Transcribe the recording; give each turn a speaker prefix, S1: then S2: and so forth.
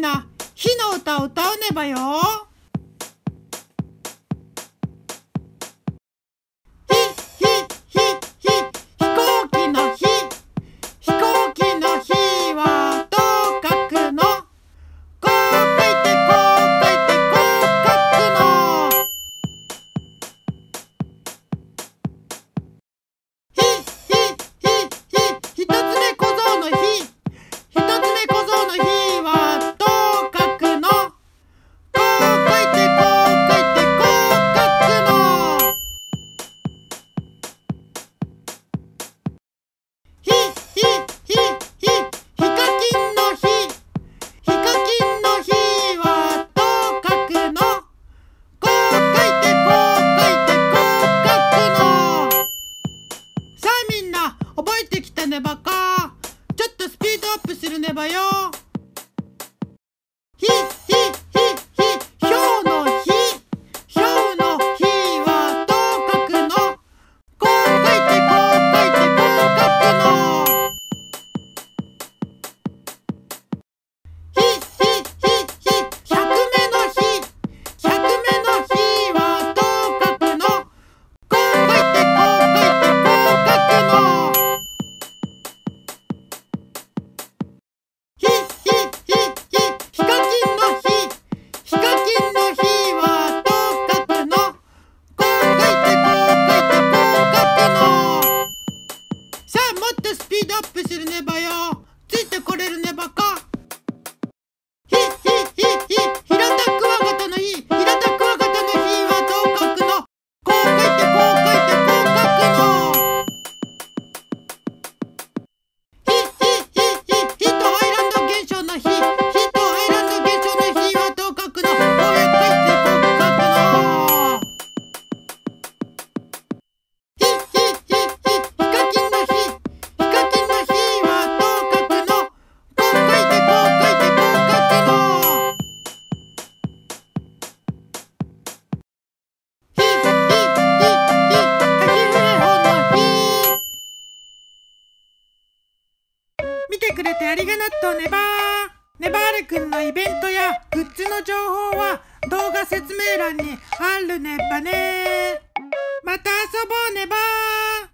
S1: な火の歌を歌うねばよ。ひひひひ飛行機のひ、飛行機のひはどう書くの？こう書いてこう書いてこう書くの。ひひひひ一つ目小僧のひ、一つ目小僧のひはどう書くの？こう書いてこう書いてこう書くの。ひひひひヒカキンのひ、ヒカキンのひはどう書くの？こう書いてこう書いてこう書くの。さあみんな覚えてきたねばか。ちょっとスピードアップするねばよ。ひひひひひょうのひ、ひょうのひはどう書くの？こう書いてこう書いてこう書くの。ひひひひ100目のひ、100目のひはどう書くの？こう書いてこう書いてこう書くの。ひひひひヒカキンのひ、ヒカキンのひはどう書くの？こう書いてこう書いてこう書くの。さあもっとスピードアップするねばよ。ついてこれるねばか。ひひひひ平田クワガタのひ、平田クワガタのひはどう書くの？こう書いてこう書いてこう書くの。ひひひひヒートアイランド現象のひ、ヒートアイランド現象のひはどう書くの？こうやって書いてこう書くの。ひひひひヒカキンのひ、ヒカキンのひはどう書くの？こう書いてこう書いてこう書くの。ひひひひハヒフヘホのひ。見てくれてありがとうねばー。ねばーるくんのイベントやグッズの情報は動画説明欄にあるねばね。また遊ぼうねばー。